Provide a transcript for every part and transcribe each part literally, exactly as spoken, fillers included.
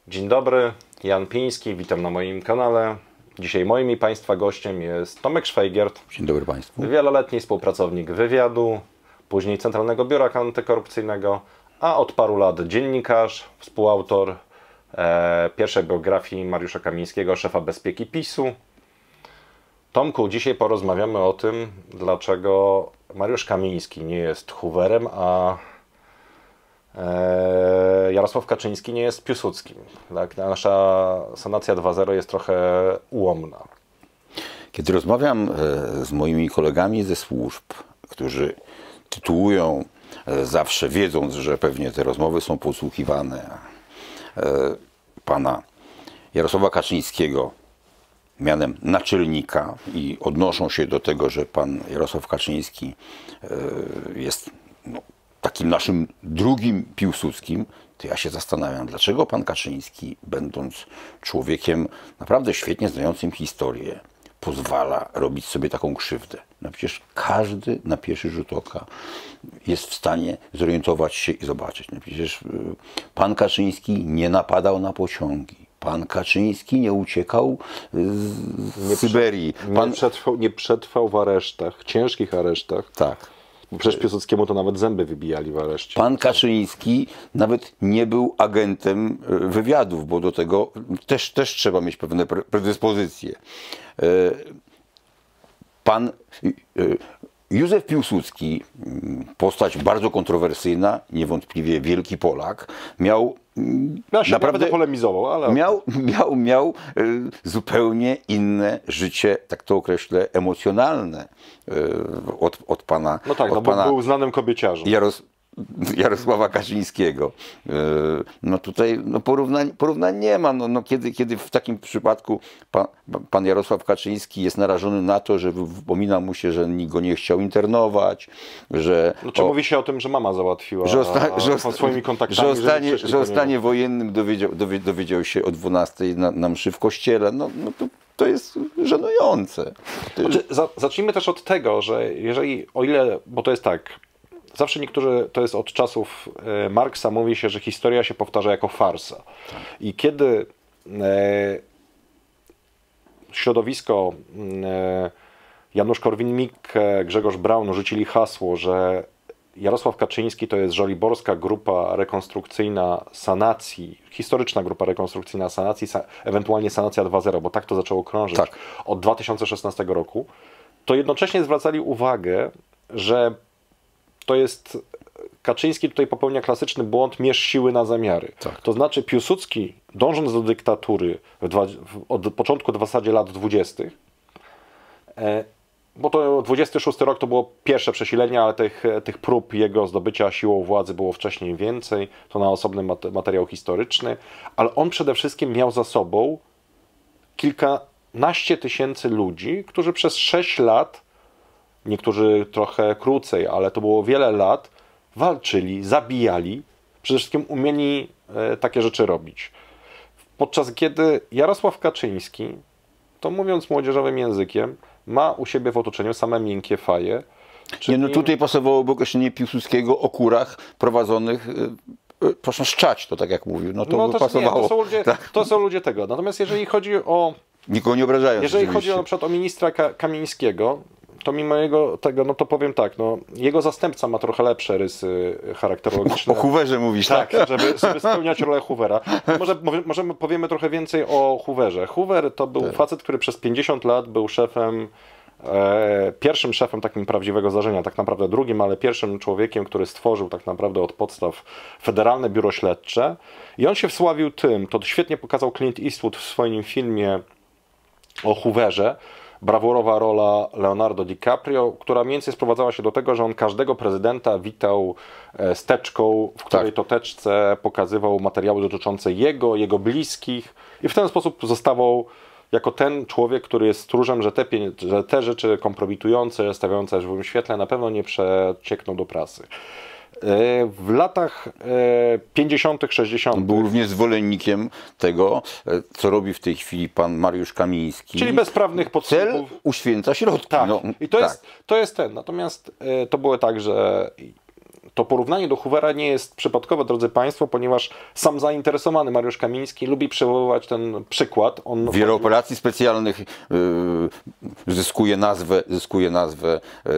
Dzień dobry, Jan Piński, witam na moim kanale. Dzisiaj moim i Państwa gościem jest Tomek Szwajgiert. Dzień dobry Państwu. Wieloletni współpracownik wywiadu, później Centralnego Biura Antykorupcyjnego, a od paru lat dziennikarz, współautor e, pierwszej biografii Mariusza Kamińskiego, szefa bezpieki PiSu. Tomku, dzisiaj porozmawiamy o tym, dlaczego Mariusz Kamiński nie jest Hooverem, a Jarosław Kaczyński nie jest Piłsudskim. Tak? Nasza sanacja dwa zero jest trochę ułomna. Kiedy rozmawiam z moimi kolegami ze służb, którzy tytułują zawsze, wiedząc, że pewnie te rozmowy są podsłuchiwane, pana Jarosława Kaczyńskiego mianem naczelnika i odnoszą się do tego, że pan Jarosław Kaczyński jest no, takim naszym drugim Piłsudskim, to ja się zastanawiam, dlaczego pan Kaczyński, będąc człowiekiem naprawdę świetnie znającym historię, pozwala robić sobie taką krzywdę. No przecież każdy na pierwszy rzut oka jest w stanie zorientować się i zobaczyć. No przecież pan Kaczyński nie napadał na pociągi. Pan Kaczyński nie uciekał z nie Syberii. Pan... Nie, przetrwał, nie przetrwał w aresztach, ciężkich aresztach. Tak. Bo przecież Piłsudskiemu to nawet zęby wybijali w areszcie. Pan Kaczyński nawet nie był agentem wywiadów, bo do tego też, też trzeba mieć pewne predyspozycje. Pan Józef Piłsudski, postać bardzo kontrowersyjna, niewątpliwie wielki Polak, miał Ja się naprawdę polemizował, ale... Miał, miał, miał zupełnie inne życie, tak to określę, emocjonalne od, od pana. No tak, od no bo pana był znanym kobieciarzem. Jaros, Jarosława Kaczyńskiego. No tutaj no porównań, porównań nie ma. No, no kiedy, kiedy w takim przypadku pan, pan Jarosław Kaczyński jest narażony na to, że wypomina mu się, że nikt go nie chciał internować, że... No, czy o, mówi się o tym, że mama załatwiła że, osta, że, osta, swoimi kontaktami, że, ostanie, że że o stanie wojennym dowiedział, dowie, dowiedział się o dwunastej na, na mszy w kościele. No, no to, to jest żenujące. To znaczy, za, zacznijmy też od tego, że jeżeli, o ile, bo to jest tak, zawsze niektórzy, to jest od czasów e, Marksa, mówi się, że historia się powtarza jako farsa. Tak. I kiedy e, środowisko e, Janusz Korwin-Mikke, Grzegorz Braun rzucili hasło, że Jarosław Kaczyński to jest żoliborska grupa rekonstrukcyjna sanacji, historyczna grupa rekonstrukcyjna sanacji, sa, ewentualnie sanacja dwa zero, bo tak to zaczęło krążyć tak. od dwa tysiące szesnastego roku, to jednocześnie zwracali uwagę, że to jest, Kaczyński tutaj popełnia klasyczny błąd, mierz siły na zamiary. Tak. To znaczy Piłsudski, dążąc do dyktatury w dwa, w, od początku w zasadzie lat dwudziestych, e, bo to dwudziesty szósty rok to było pierwsze przesilenie, ale tych, tych prób jego zdobycia siłą władzy było wcześniej więcej, to na osobny materiał historyczny, ale on przede wszystkim miał za sobą kilkanaście tysięcy ludzi, którzy przez sześć lat, niektórzy trochę krócej, ale to było wiele lat, walczyli, zabijali, przede wszystkim umieli e, takie rzeczy robić. Podczas kiedy Jarosław Kaczyński, to mówiąc młodzieżowym językiem, ma u siebie w otoczeniu same miękkie faje. Czyli... Nie, no tutaj pasowałoby określenie Piłsudskiego o kurach prowadzonych, yy, proszę szczać, to tak jak mówił, no to no by to, pasowało. Nie, to, są ludzie, tak. to są ludzie tego. Natomiast jeżeli chodzi o... Nikogo nie obrażając. Jeżeli chodzi o, na przykład o ministra Ka Kamińskiego, to mimo jego tego, no to powiem tak, no jego zastępca ma trochę lepsze rysy charakterologiczne. O Hooverze mówisz, tak? Tak, żeby, żeby spełniać rolę Hoovera. Może, może powiemy trochę więcej o Hooverze. Hoover to był tak. facet, który przez pięćdziesiąt lat był szefem, e, pierwszym szefem takim prawdziwego zdarzenia, tak naprawdę drugim, ale pierwszym człowiekiem, który stworzył tak naprawdę od podstaw Federalne Biuro Śledcze. I on się wsławił tym, to świetnie pokazał Clint Eastwood w swoim filmie o Hooverze, brawurowa rola Leonardo DiCaprio, która mniej więcej sprowadzała się do tego, że on każdego prezydenta witał z teczką, w której tak. to teczce pokazywał materiały dotyczące jego, jego bliskich i w ten sposób zostawał jako ten człowiek, który jest stróżem, że te, że te rzeczy kompromitujące, stawiające w żywym świetle na pewno nie przeciekną do prasy. W latach pięćdziesiątych, sześćdziesiątych był również zwolennikiem tego, co robi w tej chwili pan Mariusz Kamiński. Czyli bezprawnych podsłuchów. Cel uświęca środki. Tak. No, I to, tak. jest, to jest ten. Natomiast to było tak, że to porównanie do Hoovera nie jest przypadkowe, drodzy Państwo, ponieważ sam zainteresowany Mariusz Kamiński lubi przywoływać ten przykład. On Wiele operacji specjalnych yy, zyskuje nazwę, zyskuje nazwę yy,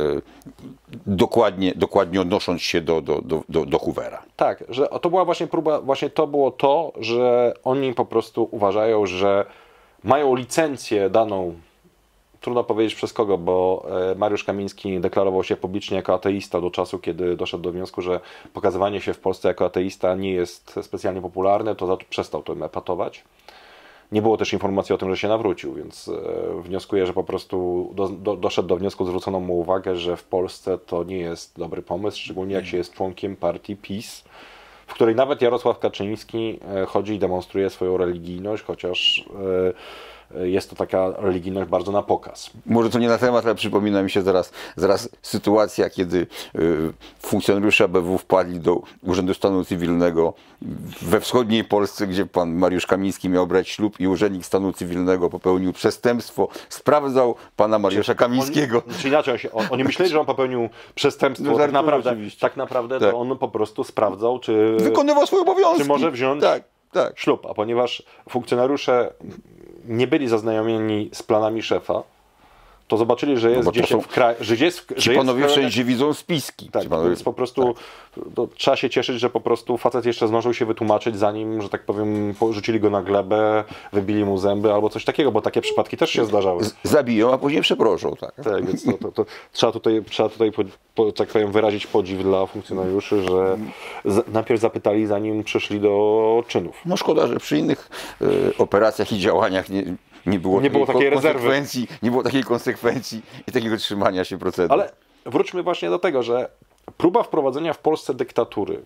dokładnie, dokładnie odnosząc się do, do, do, do Hoovera. Tak, że to była właśnie próba, właśnie to było to, że oni po prostu uważają, że mają licencję daną, trudno powiedzieć przez kogo, bo Mariusz Kamiński deklarował się publicznie jako ateista do czasu, kiedy doszedł do wniosku, że pokazywanie się w Polsce jako ateista nie jest specjalnie popularne, to przestał tym epatować. Nie było też informacji o tym, że się nawrócił, więc wnioskuję, że po prostu do, do, doszedł do wniosku, zwrócono mu uwagę, że w Polsce to nie jest dobry pomysł, szczególnie jak się jest członkiem partii PiS, w której nawet Jarosław Kaczyński chodzi i demonstruje swoją religijność, chociaż jest to taka religijność bardzo na pokaz. Może to nie na temat, ale przypomina mi się zaraz, zaraz sytuacja, kiedy y, funkcjonariusze A B W wpadli do Urzędu Stanu Cywilnego we wschodniej Polsce, gdzie pan Mariusz Kamiński miał brać ślub i urzędnik stanu cywilnego popełnił przestępstwo, sprawdzał pana Mariusza Kamińskiego. On, czy inaczej, on się, on, oni myśleli, że on popełnił przestępstwo, no, tak naprawdę, oczywiście. tak naprawdę tak. to on po prostu sprawdzał, czy, wykonywał swoje obowiązki. Czy może wziąć tak, tak. ślub, a ponieważ funkcjonariusze nie byli zaznajomieni z planami szefa, to zobaczyli, że jest no gdzieś są, w kraju, że jest, ci że panowie jest wszędzie widzą spiski. Tak, panowie, więc po prostu tak. to, trzeba się cieszyć, że po prostu facet jeszcze zdążył się wytłumaczyć, zanim, że tak powiem, porzucili go na glebę, wybili mu zęby albo coś takiego, bo takie przypadki też się zdarzały. Z, zabiją, a później przeproszą. Tak, tak więc to, to, to trzeba tutaj, trzeba tutaj po, po, tak powiem, wyrazić podziw dla funkcjonariuszy, że z, najpierw zapytali, zanim przyszli do czynów. No szkoda, że przy innych y, operacjach i działaniach nie, nie było, nie było takiej konsekwencji, rezerwy. Nie było takiej konsekwencji i takiego trzymania się procedur. Ale wróćmy właśnie do tego, że próba wprowadzenia w Polsce dyktatury,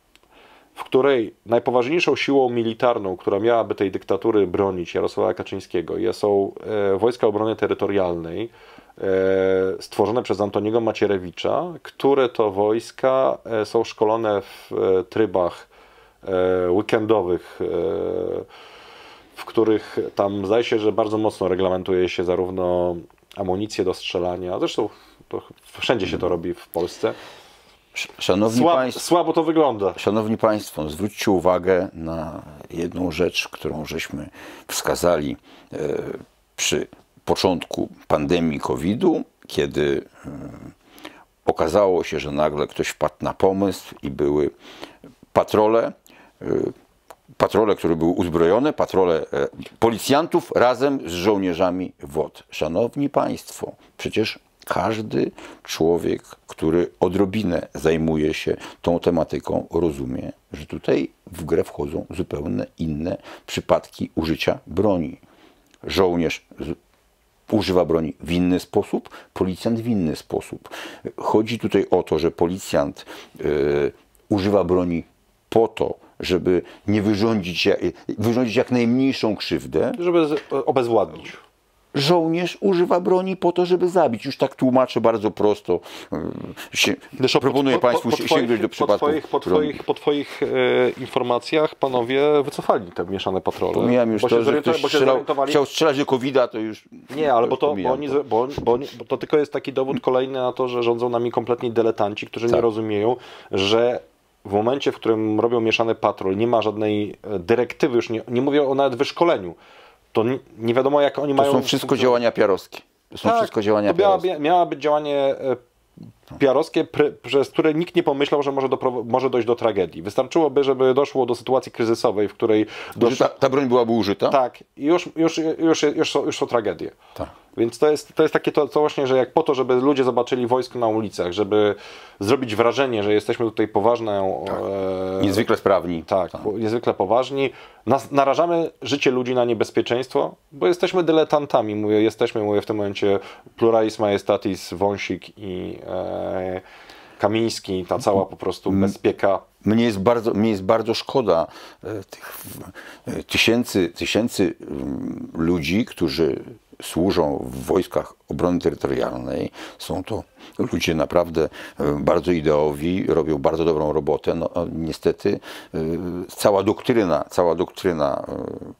w której najpoważniejszą siłą militarną, która miałaby tej dyktatury bronić Jarosława Kaczyńskiego, są e, Wojska Obrony Terytorialnej, e, stworzone przez Antoniego Macierewicza, które to wojska e, są szkolone w e, trybach e, weekendowych, e, w których tam zdaje się, że bardzo mocno reglamentuje się zarówno amunicję do strzelania, zresztą to wszędzie się to robi w Polsce. Szanowni Słab, Państwo, słabo to wygląda. Szanowni Państwo, zwróćcie uwagę na jedną rzecz, którą żeśmy wskazali e, przy początku pandemii kowida, kiedy e, okazało się, że nagle ktoś wpadł na pomysł i były patrole, e, patrole, które były uzbrojone, patrole e, policjantów razem z żołnierzami W O D. Szanowni Państwo, przecież każdy człowiek, który odrobinę zajmuje się tą tematyką, rozumie, że tutaj w grę wchodzą zupełnie inne przypadki użycia broni. Żołnierz używa broni w inny sposób, policjant w inny sposób. Chodzi tutaj o to, że policjant y, używa broni po to, żeby nie wyrządzić, wyrządzić jak najmniejszą krzywdę. Żeby obezwładnić. Żołnierz używa broni po to, żeby zabić. Już tak tłumaczę bardzo prosto. Sie, proponuję po, Państwu po, po sięgnąć twoich, do przypadków. Po Twoich, po twoich, po twoich e, informacjach panowie wycofali te mieszane patrole. Pomijam już bo to, że bo ktoś strzelał, chciał strzelać do kowida, to już... Nie, ale bo to, bo, oni, to. Bo, bo, bo to tylko jest taki dowód kolejny na to, że rządzą nami kompletni dyletanci, którzy tak. nie rozumieją, że w momencie, w którym robią mieszany patrol, nie ma żadnej dyrektywy, już nie, nie mówię o nawet wyszkoleniu, to nie, nie wiadomo, jak oni to mają... To są wszystko działania piarowskie. To są tak, wszystko działania to miała, piarowskie. miała być działanie piarowskie, przez które nikt nie pomyślał, że może, do, może dojść do tragedii. Wystarczyłoby, żeby doszło do sytuacji kryzysowej, w której... Doszło... Ta, ta broń byłaby użyta? Tak. I już, już, już, już, są, już są tragedie. Tak. Więc to jest, to jest takie to, to właśnie, że jak po to, żeby ludzie zobaczyli wojsko na ulicach, żeby zrobić wrażenie, że jesteśmy tutaj poważną... Tak. E, niezwykle sprawni. Tak, tak. niezwykle poważni. Nas, narażamy życie ludzi na niebezpieczeństwo, bo jesteśmy dyletantami. Mówię, jesteśmy, mówię w tym momencie pluralis majestatis, Wąsik i e, Kamiński, ta cała po prostu bezpieka. Mnie jest bardzo, mnie jest bardzo szkoda e, tych e, tysięcy, tysięcy um, ludzi, którzy służą w wojskach obrony terytorialnej. Są to ludzie naprawdę bardzo ideowi, robią bardzo dobrą robotę. No, niestety cała doktryna, cała doktryna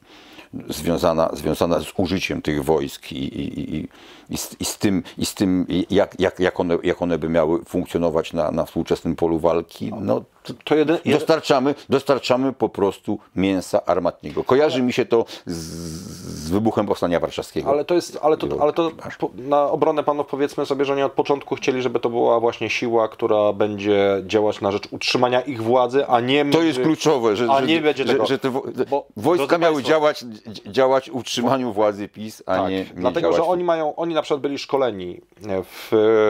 związana, związana z użyciem tych wojsk i, i, i, i, z, i z tym, i z tym jak, jak, jak, one, jak one by miały funkcjonować na, na współczesnym polu walki, no, to, to jeden, dostarczamy, dostarczamy po prostu mięsa armatniego. Kojarzy mi się to z, z wybuchem Powstania Warszawskiego. Ale to jest, ale to, ale to na obronę panów powiedzmy sobie, że oni od początku chcieli, żeby to była właśnie siła, która będzie działać na rzecz utrzymania ich władzy, a nie... To jest kluczowe, że, a że, nie będzie że, tego. że te wo Bo, wojska miały państwo, działać, działać w utrzymaniu władzy PiS, a tak, nie, nie dlatego, działać... że oni mają, oni na przykład byli szkoleni w,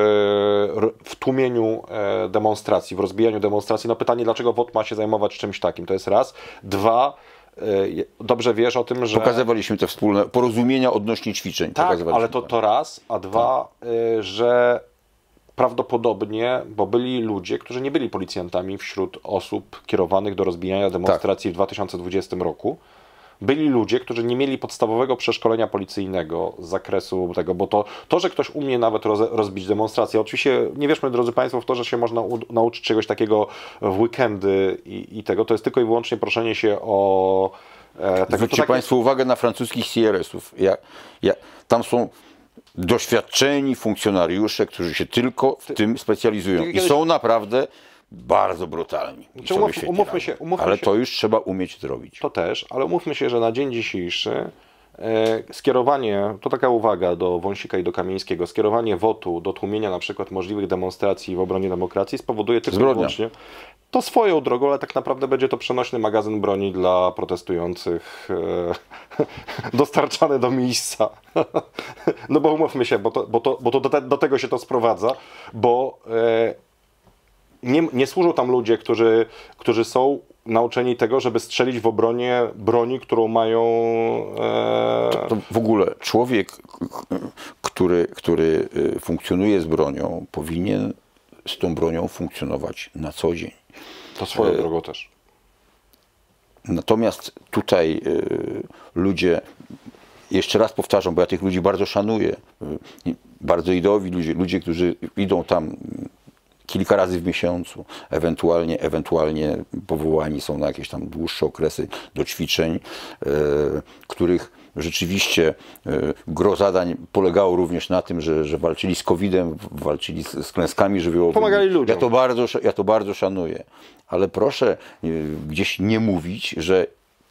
w tłumieniu demonstracji, w rozbijaniu demonstracji. No pytanie, dlaczego W O T ma się zajmować czymś takim? To jest raz. Dwa, dobrze wiesz o tym, że... Pokazywaliśmy te wspólne porozumienia odnośnie ćwiczeń. Tak, ale to, to raz, a dwa, tak. że prawdopodobnie, bo byli ludzie, którzy nie byli policjantami wśród osób kierowanych do rozbijania demonstracji tak. w dwa tysiące dwudziestym roku. Byli ludzie, którzy nie mieli podstawowego przeszkolenia policyjnego z zakresu tego, bo to, to że ktoś umie nawet roz, rozbić demonstrację, oczywiście nie wierzmy, drodzy Państwo, w to, że się można u, nauczyć czegoś takiego w weekendy i, i tego, to jest tylko i wyłącznie proszenie się o... E, tego, Zwróćcie tak Państwo jest... uwagę na francuskich C R S-ów. Ja, ja, tam są doświadczeni funkcjonariusze, którzy się tylko w Ty, tym specjalizują i kiedyś... są naprawdę bardzo brutalni. Znaczy, umów, umówmy się, umówmy ale się, to już trzeba umieć zrobić. To też, ale umówmy się, że na dzień dzisiejszy e, skierowanie, to taka uwaga do Wąsika i do Kamińskiego, skierowanie W O T-u do tłumienia na przykład możliwych demonstracji w obronie demokracji spowoduje tylko i wyłącznie to swoją drogą, ale tak naprawdę będzie to przenośny magazyn broni dla protestujących e, dostarczany do miejsca. No bo umówmy się, bo to, bo to, bo to do, te, do tego się to sprowadza, bo e, Nie, nie służą tam ludzie, którzy, którzy są nauczeni tego, żeby strzelić w obronie broni, którą mają... E... To, to w ogóle człowiek, który, który funkcjonuje z bronią, powinien z tą bronią funkcjonować na co dzień. To swoją drogą też. Natomiast tutaj y, ludzie, jeszcze raz powtarzam, bo ja tych ludzi bardzo szanuję, y, bardzo ideowi ludzie, ludzie, którzy idą tam kilka razy w miesiącu, ewentualnie, ewentualnie powołani są na jakieś tam dłuższe okresy do ćwiczeń, y, których rzeczywiście y, gro zadań polegało również na tym, że, że walczyli z kowidem, walczyli z, z klęskami żywiołowymi. Pomagali ludziom. Ja to bardzo, ja to bardzo szanuję. Ale proszę y, gdzieś nie mówić, że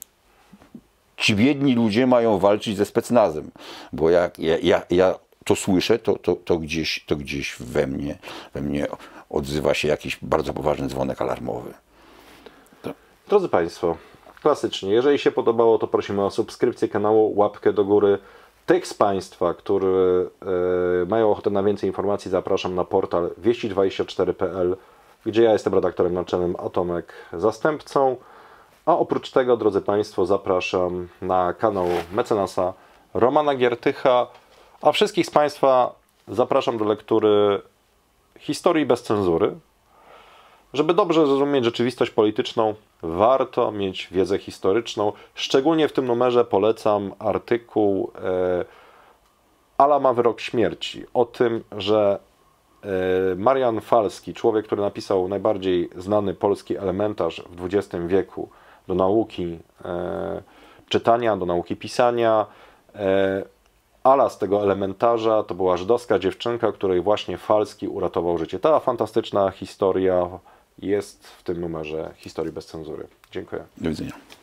ci biedni ludzie mają walczyć ze specnazem. Bo jak ja, ja, ja to słyszę, to, to, to, gdzieś, to gdzieś we mnie, we mnie odzywa się jakiś bardzo poważny dzwonek alarmowy. To. Drodzy Państwo, klasycznie, jeżeli się podobało, to prosimy o subskrypcję kanału, łapkę do góry. Tych z Państwa, którzy y, mają ochotę na więcej informacji, zapraszam na portal wieści dwadzieścia cztery kropka p l, gdzie ja jestem redaktorem naczelnym, a Tomek zastępcą. A oprócz tego, drodzy Państwo, zapraszam na kanał mecenasa Romana Giertycha, a wszystkich z Państwa zapraszam do lektury Historii bez cenzury. Żeby dobrze zrozumieć rzeczywistość polityczną, warto mieć wiedzę historyczną. Szczególnie w tym numerze polecam artykuł e, Ala ma wyrok śmierci o tym, że e, Marian Falski, człowiek, który napisał najbardziej znany polski elementarz w dwudziestym wieku do nauki e, czytania, do nauki pisania, e, Ala z tego elementarza to była żydowska dziewczynka, której właśnie Falski uratował życie. Ta fantastyczna historia jest w tym numerze Historii bez cenzury. Dziękuję. Do widzenia.